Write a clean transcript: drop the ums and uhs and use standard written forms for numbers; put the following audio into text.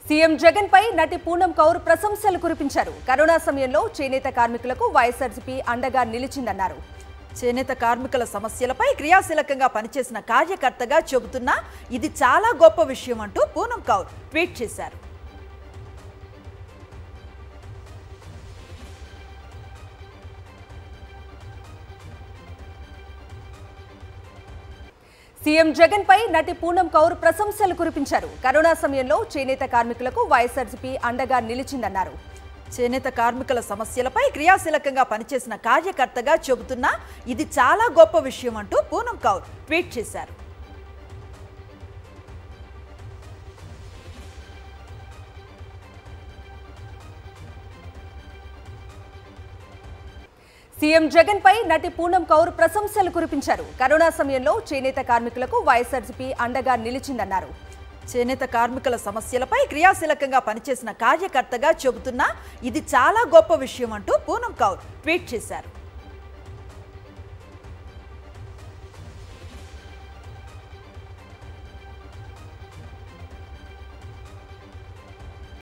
CM Jagan పై నటి పూనం కౌర్ ప్రశంసలు కురిపించారు. కరోనా సమయంలో చేనేత కార్మికులకు YSRCP అండగా నిలిచిందన్నారు. చేనేత కార్మికుల సమస్యలపై క్రియాశీలకంగా పనిచేసిన కార్యకర్తగా చెబుతున్నా ఇది చాలా గొప్ప విషయం అంటూ పూనం కౌర్ ట్వీట్ చేశారు. CM Jagan పై నటి పూనం కౌర్ ప్రశంసలు కురిపించారు. కరోనా సమయంలో చేనేత కార్మికులకు YSRCP అండగా నిలిచిందన్నారు. చేనేత కార్మికుల సమస్యలపై క్రియాశీలకంగా పనిచేసిన కార్యకర్తగా చెబుతున్నా ఇది చాలా గొప్ప విషయం అంటూ పూనం కౌర్ ట్వీట్ చేశారు. CM Jagan పై నటి పూనం కౌర్ ప్రశంసలు కురిపించారు. కరోనా సమయంలో చేనేత కార్మికులకు YSRCP అండగా నిలిచిందన్నారు. చేనేత కార్మికుల సమస్యలపై క్రియాశీలకంగా పనిచేసిన కార్యకర్తగా చెబుతున్నా ఇది చాలా గొప్ప విషయం అంటూ పూనం కౌర్ ట్వీట్ చేశారు.